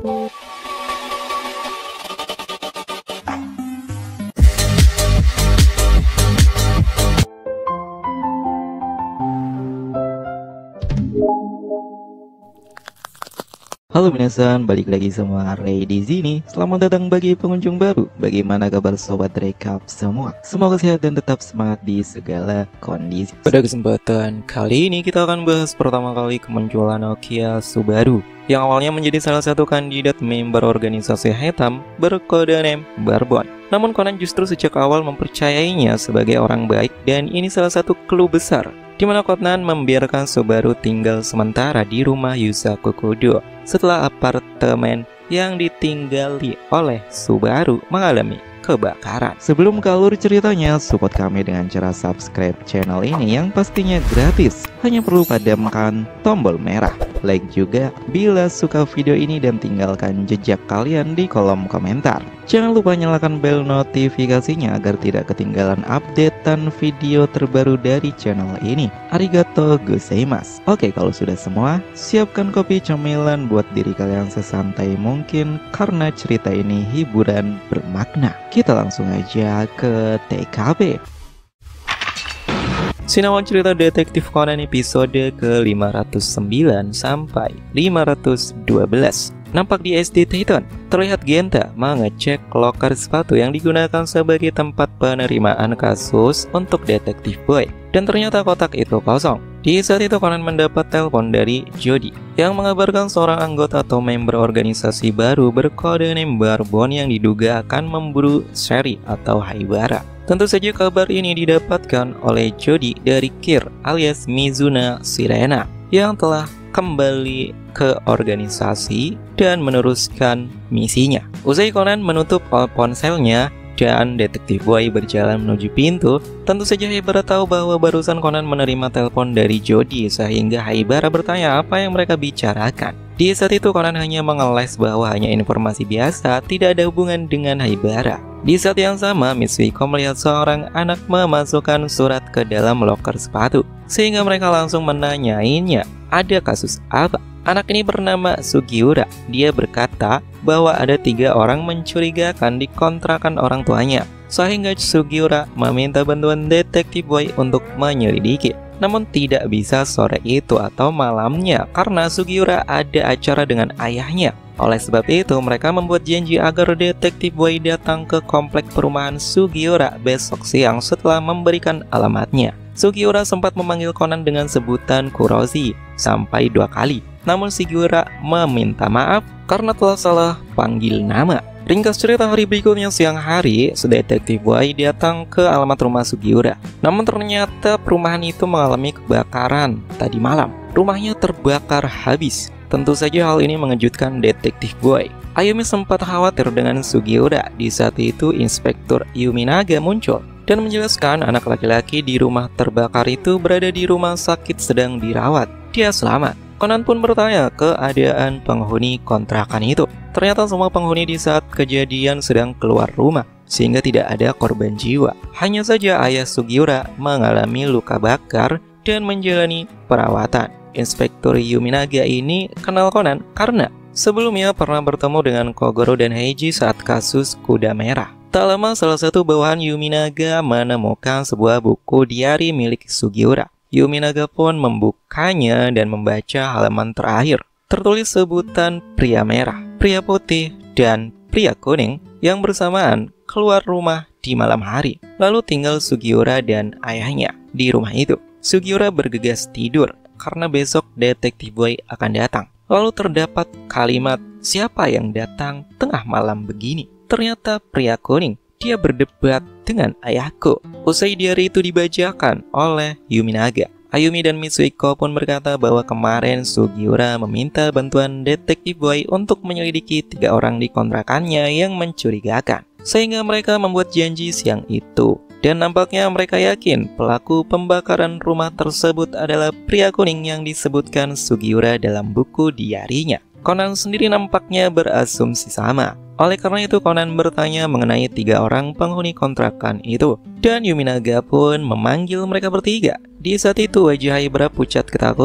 Halo minasan, balik lagi sama Ray di sini. Selamat datang bagi pengunjung baru. Bagaimana kabar sobat rekap semua? Semoga sehat dan tetap semangat di segala kondisi. Pada kesempatan kali ini kita akan bahas pertama kali kemunculan Nokia Subaru, yang awalnya menjadi salah satu kandidat member organisasi hitam berkode name Barbon. Namun Conan justru sejak awal mempercayainya sebagai orang baik, dan ini salah satu clue besar di mana Conan membiarkan Subaru tinggal sementara di rumah Yusaku Kudo setelah apartemen yang ditinggali oleh Subaru mengalami kebakaran. Sebelum ke alur ceritanya, support kami dengan cara subscribe channel ini yang pastinya gratis. Hanya perlu padamkan tombol merah, like juga bila suka video ini, dan tinggalkan jejak kalian di kolom komentar. Jangan lupa nyalakan bel notifikasinya agar tidak ketinggalan updatean video terbaru dari channel ini. Arigato gozaimasu. Oke, kalau sudah semua, siapkan kopi cemilan buat diri kalian sesantai mungkin, karena cerita ini hiburan bermakna. Kita langsung aja ke TKP. Sinawon cerita detektif Conan episode ke-509 sampai 512. Nampak di SD Titan, terlihat Genta mengecek loker sepatu yang digunakan sebagai tempat penerimaan kasus untuk detektif boy, dan ternyata kotak itu kosong. Di saat itu Conan mendapat telepon dari Jody yang mengabarkan seorang anggota atau member organisasi baru berkode name Barbon yang diduga akan memburu Sherry atau Haibara. Tentu saja kabar ini didapatkan oleh Jody dari Kir alias Mizuna Sirena yang telah kembali ke organisasi dan meneruskan misinya. Usai Conan menutup ponselnya dan detektif boy berjalan menuju pintu, tentu saja Haibara tahu bahwa barusan Conan menerima telepon dari Jody, sehingga Haibara bertanya apa yang mereka bicarakan. Di saat itu Conan hanya mengeles bahwa hanya informasi biasa, tidak ada hubungan dengan Haibara. Di saat yang sama, Mitsuhiko melihat seorang anak memasukkan surat ke dalam loker sepatu, sehingga mereka langsung menanyainya, ada kasus apa? Anak ini bernama Sugiura. Dia berkata bahwa ada 3 orang mencurigakan di kontrakan orang tuanya, sehingga Sugiura meminta bantuan detektif boy untuk menyelidiki. Namun tidak bisa sore itu atau malamnya karena Sugiura ada acara dengan ayahnya. Oleh sebab itu mereka membuat janji agar detektif boy datang ke komplek perumahan Sugiura besok siang setelah memberikan alamatnya. Sugiura sempat memanggil Conan dengan sebutan Kuroshi sampai 2 kali. Namun Sugiura meminta maaf karena telah salah panggil nama. Ringkas cerita, hari berikutnya siang hari, detektif boy datang ke alamat rumah Sugiura. Namun ternyata perumahan itu mengalami kebakaran tadi malam. Rumahnya terbakar habis. Tentu saja hal ini mengejutkan detektif boy. Ayumi sempat khawatir dengan Sugiura. Di saat itu Inspektur Yuminaga muncul dan menjelaskan anak laki-laki di rumah terbakar itu berada di rumah sakit sedang dirawat. Dia selamat. Conan pun bertanya keadaan penghuni kontrakan itu. Ternyata semua penghuni di saat kejadian sedang keluar rumah, sehingga tidak ada korban jiwa. Hanya saja ayah Sugiura mengalami luka bakar dan menjalani perawatan. Inspektur Yuminaga ini kenal Conan karena sebelumnya pernah bertemu dengan Kogoro dan Heiji saat kasus kuda merah. Tak lama salah satu bawahan Yuminaga menemukan sebuah buku diari milik Sugiura. Yuminaga pun membukanya dan membaca halaman terakhir. Tertulis sebutan pria merah, pria putih, dan pria kuning yang bersamaan keluar rumah di malam hari. Lalu tinggal Sugiura dan ayahnya di rumah itu. Sugiura bergegas tidur karena besok detektif boy akan datang. Lalu terdapat kalimat, siapa yang datang tengah malam begini? Ternyata pria kuning. Dia berdebat dengan ayahku. Usai diari itu dibacakan oleh Yuminaga, Ayumi dan Mitsuhiko pun berkata bahwa kemarin Sugiura meminta bantuan detektif boy untuk menyelidiki 3 orang di kontrakannya yang mencurigakan, sehingga mereka membuat janji siang itu. Dan nampaknya mereka yakin pelaku pembakaran rumah tersebut adalah pria kuning yang disebutkan Sugiura dalam buku diarinya. Conan sendiri nampaknya berasumsi sama. Oleh karena itu Conan bertanya mengenai 3 orang penghuni kontrakan itu, dan Yuminaga pun memanggil mereka bertiga. Di saat itu wajah Haibara pucat ketakutan.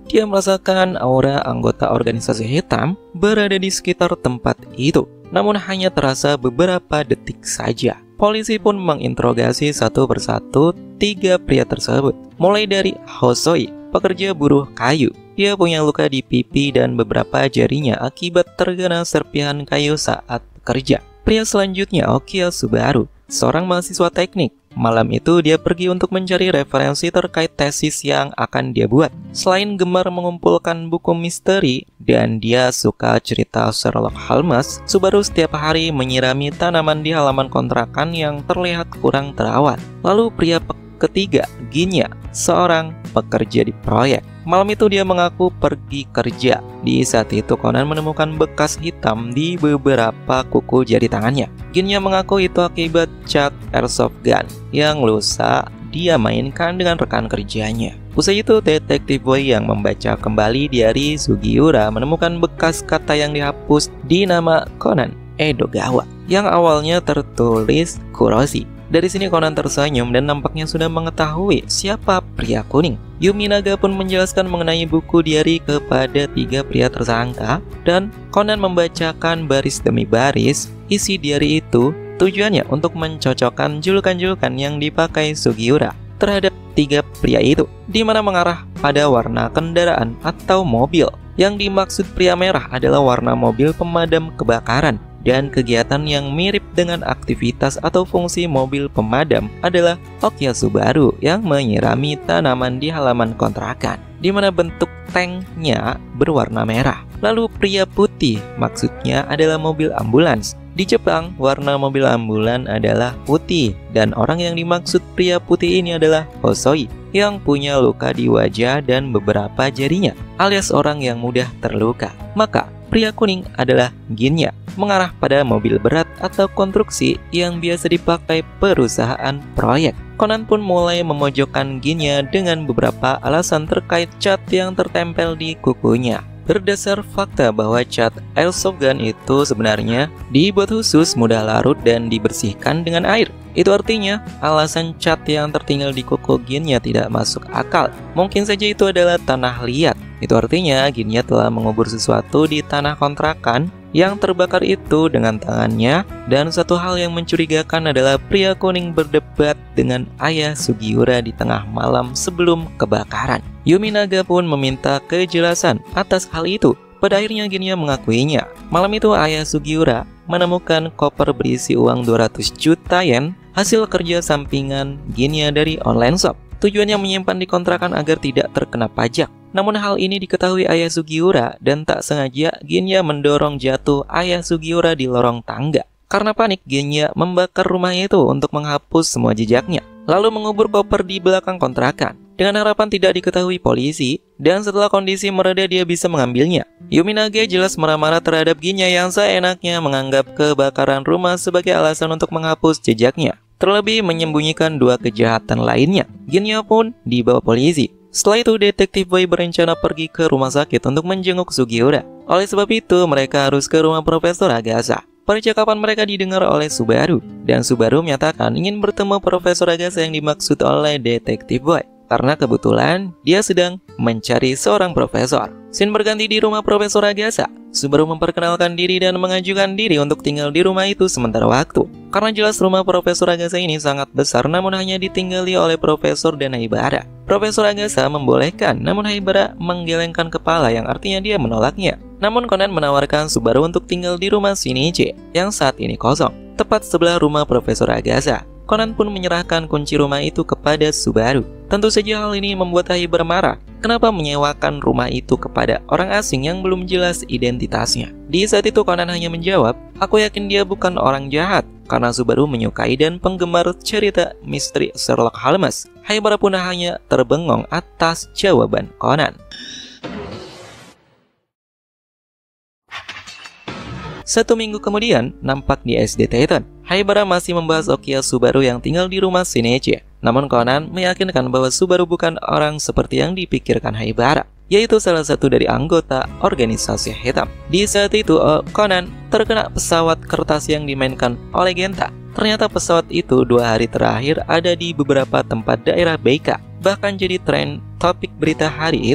dia merasakan aura anggota organisasi hitam berada di sekitar tempat itu. Namun hanya terasa beberapa detik saja. Polisi pun menginterogasi satu persatu 3 pria tersebut. Mulai dari Hosoi, pekerja buruh kayu. Dia punya luka di pipi dan beberapa jarinya akibat terkena serpihan kayu saat bekerja. Pria selanjutnya Okia Subaru, seorang mahasiswa teknik. Malam itu dia pergi untuk mencari referensi terkait tesis yang akan dia buat. Selain gemar mengumpulkan buku misteri dan dia suka cerita Sherlock Holmes, Subaru setiap hari menyirami tanaman di halaman kontrakan yang terlihat kurang terawat. Lalu pria ketiga, Ginya, seorang pekerja di proyek. Malam itu dia mengaku pergi kerja. Di saat itu Conan menemukan bekas hitam di beberapa kuku jari tangannya. Ginya mengaku itu akibat cat airsoft gun yang lusa dia mainkan dengan rekan kerjanya. Usai itu detektif boy yang membaca kembali diari Sugiura menemukan bekas kata yang dihapus di nama Conan Edogawa yang awalnya tertulis Kuroshi. Dari sini Conan tersenyum dan nampaknya sudah mengetahui siapa pria kuning. Yumi Naga pun menjelaskan mengenai buku diari kepada 3 pria tersangka dan Conan membacakan baris demi baris isi diari itu. Tujuannya untuk mencocokkan julukan-julukan yang dipakai Sugiura terhadap 3 pria itu, di mana mengarah pada warna kendaraan atau mobil. Yang dimaksud pria merah adalah warna mobil pemadam kebakaran. Dan kegiatan yang mirip dengan aktivitas atau fungsi mobil pemadam adalah Okia Subaru yang menyirami tanaman di halaman kontrakan, di mana bentuk tanknya berwarna merah. Lalu pria putih maksudnya adalah mobil ambulans. Di Jepang, warna mobil ambulans adalah putih, dan orang yang dimaksud pria putih ini adalah Hosoi yang punya luka di wajah dan beberapa jarinya, alias orang yang mudah terluka. Maka pria kuning adalah Ginya, mengarah pada mobil berat atau konstruksi yang biasa dipakai perusahaan proyek. Conan pun mulai memojokkan Ginya dengan beberapa alasan terkait cat yang tertempel di kukunya. Berdasar fakta bahwa cat airsoft gun itu sebenarnya dibuat khusus, mudah larut dan dibersihkan dengan air. Itu artinya alasan cat yang tertinggal di kuku Ginya tidak masuk akal. Mungkin saja itu adalah tanah liat. Itu artinya Ginya telah mengubur sesuatu di tanah kontrakan yang terbakar itu dengan tangannya. Dan satu hal yang mencurigakan adalah pria kuning berdebat dengan ayah Sugiura di tengah malam sebelum kebakaran. Yumi Naga pun meminta kejelasan atas hal itu. Pada akhirnya Ginya mengakuinya. Malam itu ayah Sugiura menemukan koper berisi uang 200 juta yen hasil kerja sampingan Ginya dari online shop. Tujuannya menyimpan di kontrakan agar tidak terkena pajak. Namun hal ini diketahui ayah Sugiura dan tak sengaja Ginya mendorong jatuh ayah Sugiura di lorong tangga. Karena panik, Ginya membakar rumah itu untuk menghapus semua jejaknya, lalu mengubur koper di belakang kontrakan dengan harapan tidak diketahui polisi. Dan setelah kondisi mereda dia bisa mengambilnya. Yumi Naga jelas marah-marah terhadap Ginya yang seenaknya menganggap kebakaran rumah sebagai alasan untuk menghapus jejaknya, terlebih menyembunyikan 2 kejahatan lainnya. Ginya pun dibawa polisi. Setelah itu detektif boy berencana pergi ke rumah sakit untuk menjenguk Sugiura. Oleh sebab itu mereka harus ke rumah Profesor Agasa. Percakapan mereka didengar oleh Subaru, dan Subaru menyatakan ingin bertemu Profesor Agasa yang dimaksud oleh detektif boy karena kebetulan dia sedang mencari seorang profesor. Scene berganti di rumah Profesor Agasa. Subaru memperkenalkan diri dan mengajukan diri untuk tinggal di rumah itu sementara waktu. Karena jelas rumah Profesor Agasa ini sangat besar namun hanya ditinggali oleh Profesor dan Haibara. Profesor Agasa membolehkan, namun Haibara menggelengkan kepala yang artinya dia menolaknya. Namun Conan menawarkan Subaru untuk tinggal di rumah Shinichi yang saat ini kosong, tepat sebelah rumah Profesor Agasa. Conan pun menyerahkan kunci rumah itu kepada Subaru. Tentu saja hal ini membuat Haibara marah. Kenapa menyewakan rumah itu kepada orang asing yang belum jelas identitasnya? Di saat itu Conan hanya menjawab, "Aku yakin dia bukan orang jahat." Karena Subaru menyukai dan penggemar cerita misteri Sherlock Holmes, Haibara pun hanya terbengong atas jawaban Conan. 1 minggu kemudian, nampak di SD Titan, Haibara masih membahas Okia Subaru yang tinggal di rumah Shinichi. Namun Conan meyakinkan bahwa Subaru bukan orang seperti yang dipikirkan Haibara, yaitu salah satu dari anggota organisasi hitam. Di saat itu, Conan terkena pesawat kertas yang dimainkan oleh Genta. Ternyata pesawat itu 2 hari terakhir ada di beberapa tempat daerah Beika, bahkan jadi tren topik berita hari itu.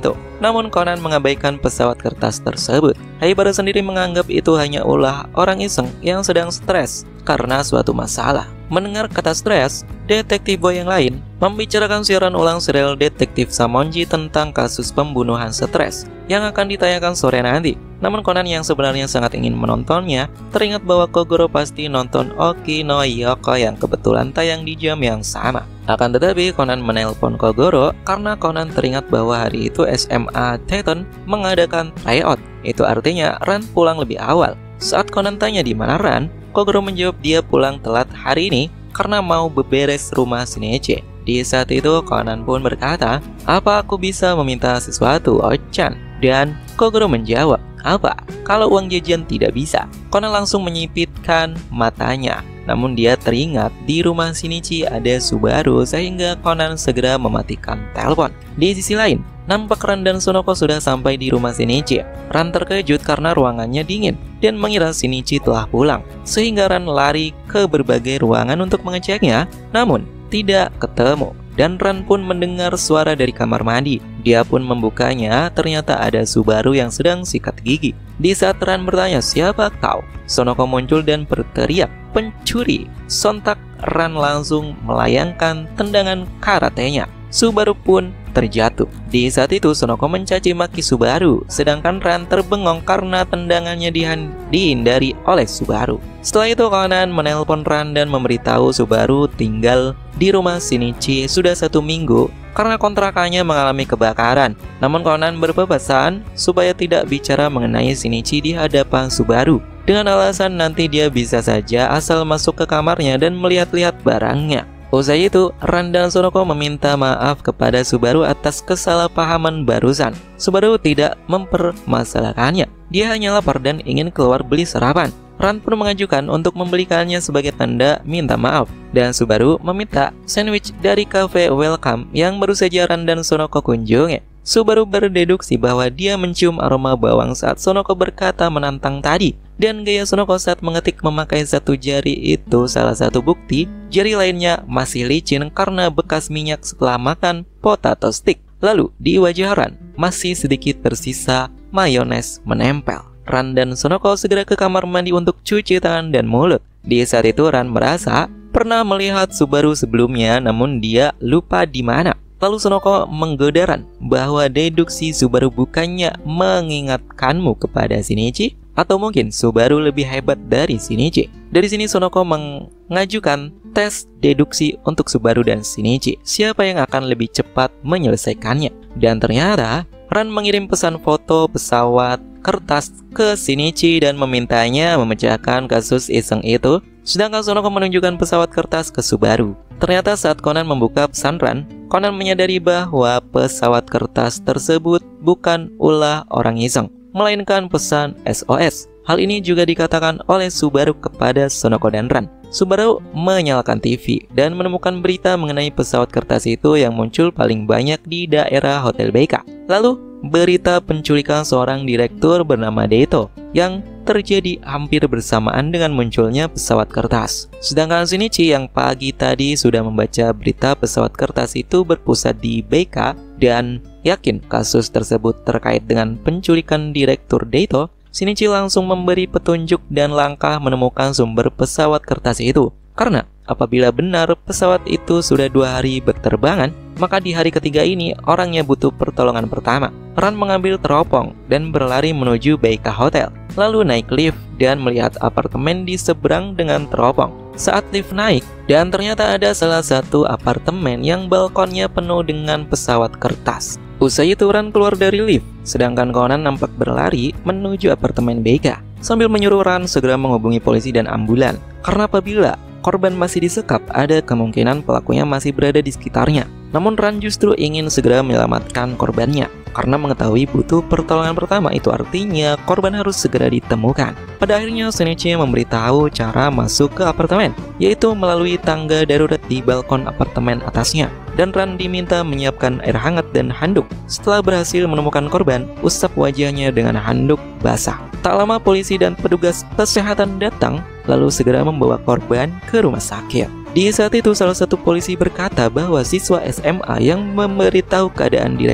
namun Conan mengabaikan pesawat kertas tersebut. Haibara sendiri menganggap itu hanya ulah orang iseng yang sedang stres karena suatu masalah. Mendengar kata stres, detektif boy yang lain membicarakan siaran ulang serial Detektif Samonji tentang kasus pembunuhan stres yang akan ditayangkan sore nanti. Namun Conan yang sebenarnya sangat ingin menontonnya teringat bahwa Kogoro pasti nonton Oki no Yoko yang kebetulan tayang di jam yang sama. Akan tetapi Conan menelpon Kogoro karena Conan teringat bahwa hari itu SMA Titan mengadakan tryout. Itu artinya Ran pulang lebih awal. Saat Conan tanya di mana Ran, Kogoro menjawab dia pulang telat hari ini karena mau beberes rumah Shinichi. Di saat itu Conan pun berkata, "Apa aku bisa meminta sesuatu, Ochan?" Dan Kogoro menjawab, "Apa? Kalau uang jajan tidak bisa." Conan langsung menyipitkan matanya. Namun dia teringat di rumah Shinichi ada Subaru sehingga Conan segera mematikan telepon. Di sisi lain, nampak Ran dan Sonoko sudah sampai di rumah Shinichi. Ran terkejut karena ruangannya dingin dan mengira Shinichi telah pulang, sehingga Ran lari ke berbagai ruangan untuk mengeceknya, namun tidak ketemu. Dan Ran pun mendengar suara dari kamar mandi. Dia pun membukanya, ternyata ada Subaru yang sedang sikat gigi. Di saat Ran bertanya, "Siapa kau?" Sonoko muncul dan berteriak, "Pencuri!" Sontak Ran langsung melayangkan tendangan karatenya. Subaru pun terjatuh. Di saat itu Sonoko mencaci maki Subaru, sedangkan Ran terbengong karena tendangannya dihindari oleh Subaru. Setelah itu Conan menelpon Ran dan memberitahu Subaru tinggal di rumah Shinichi sudah 1 minggu karena kontrakannya mengalami kebakaran. Namun Conan berpesan supaya tidak bicara mengenai Shinichi di hadapan Subaru, dengan alasan nanti dia bisa saja asal masuk ke kamarnya dan melihat-lihat barangnya. Usai itu, Ran dan Sonoko meminta maaf kepada Subaru atas kesalahpahaman barusan. Subaru tidak mempermasalahkannya. Dia hanya lapar dan ingin keluar beli sarapan. Ran pun mengajukan untuk membelikannya sebagai tanda minta maaf. Dan Subaru meminta sandwich dari cafe Welcome yang baru saja Ran dan Sonoko kunjungi. Subaru berdeduksi bahwa dia mencium aroma bawang saat Sonoko berkata menantang tadi. Dan gaya Sonoko saat mengetik memakai satu jari itu salah satu bukti jari lainnya masih licin karena bekas minyak setelah makan potato stick. Lalu di wajah Ran masih sedikit tersisa mayones menempel. Ran dan Sonoko segera ke kamar mandi untuk cuci tangan dan mulut. Di saat itu Ran merasa pernah melihat Subaru sebelumnya, namun dia lupa di mana. Lalu Sonoko menggoda Ran bahwa deduksi Subaru bukannya mengingatkanmu kepada Shinichi, atau mungkin Subaru lebih hebat dari Shinichi. Dari sini Sonoko mengajukan tes deduksi untuk Subaru dan Shinichi, siapa yang akan lebih cepat menyelesaikannya. Dan ternyata Ran mengirim pesan foto pesawat kertas ke Shinichi dan memintanya memecahkan kasus iseng itu, sedangkan Sonoko menunjukkan pesawat kertas ke Subaru. Ternyata saat Conan membuka pesan Ran, Conan menyadari bahwa pesawat kertas tersebut bukan ulah orang iseng, melainkan pesan SOS. Hal ini juga dikatakan oleh Subaru kepada Sonoko dan Ran. Subaru menyalakan TV dan menemukan berita mengenai pesawat kertas itu yang muncul paling banyak di daerah Hotel BK. Lalu, berita penculikan seorang direktur bernama Deito yang terjadi hampir bersamaan dengan munculnya pesawat kertas. Sedangkan Shinichi yang pagi tadi sudah membaca berita pesawat kertas itu berpusat di BK dan yakin kasus tersebut terkait dengan penculikan direktur Deito, Shinichi langsung memberi petunjuk dan langkah menemukan sumber pesawat kertas itu. Karena apabila benar pesawat itu sudah 2 hari berterbangan, maka di hari ketiga ini orangnya butuh pertolongan pertama. Ran mengambil teropong dan berlari menuju BK Hotel, lalu naik lift dan melihat apartemen di seberang dengan teropong. Saat lift naik, dan ternyata ada salah satu apartemen yang balkonnya penuh dengan pesawat kertas. Usai itu Ran keluar dari lift, sedangkan Conan nampak berlari menuju apartemen BK sambil menyuruh Ran segera menghubungi polisi dan ambulan. Karena apabila korban masih disekap, ada kemungkinan pelakunya masih berada di sekitarnya. Namun Ran justru ingin segera menyelamatkan korbannya. Karena mengetahui butuh pertolongan pertama, itu artinya korban harus segera ditemukan. Pada akhirnya Shinichi memberitahu cara masuk ke apartemen, yaitu melalui tangga darurat di balkon apartemen atasnya. Dan Ran diminta menyiapkan air hangat dan handuk. Setelah berhasil menemukan korban, usap wajahnya dengan handuk basah. Tak lama polisi dan petugas kesehatan datang, lalu segera membawa korban ke rumah sakit. Di saat itu salah satu polisi berkata bahwa siswa SMA yang memberitahu keadaan direktur.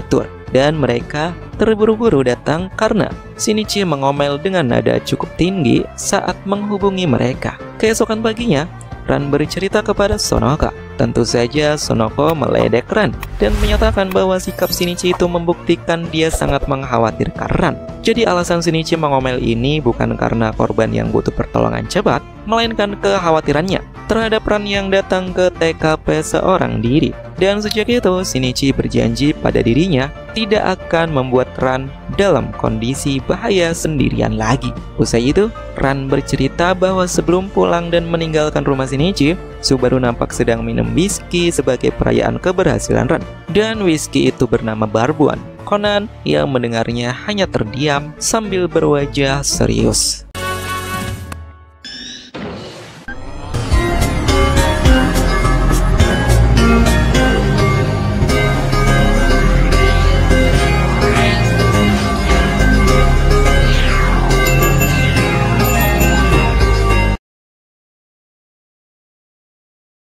dan mereka terburu-buru datang karena Shinichi mengomel dengan nada cukup tinggi saat menghubungi mereka. Keesokan paginya, Ran bercerita kepada Sonoko. Tentu saja Sonoko meledek Ran dan menyatakan bahwa sikap Shinichi itu membuktikan dia sangat mengkhawatirkan Ran. Jadi alasan Shinichi mengomel ini bukan karena korban yang butuh pertolongan cepat, melainkan kekhawatirannya terhadap Ran yang datang ke TKP seorang diri. Dan sejak itu Shinichi berjanji pada dirinya tidak akan membuat Ran dalam kondisi bahaya sendirian lagi. Usai itu, Ran bercerita bahwa sebelum pulang dan meninggalkan rumah Shinichi, Subaru nampak sedang minum whisky sebagai perayaan keberhasilan Ran. Dan whisky itu bernama Bourbon. Conan yang mendengarnya hanya terdiam sambil berwajah serius.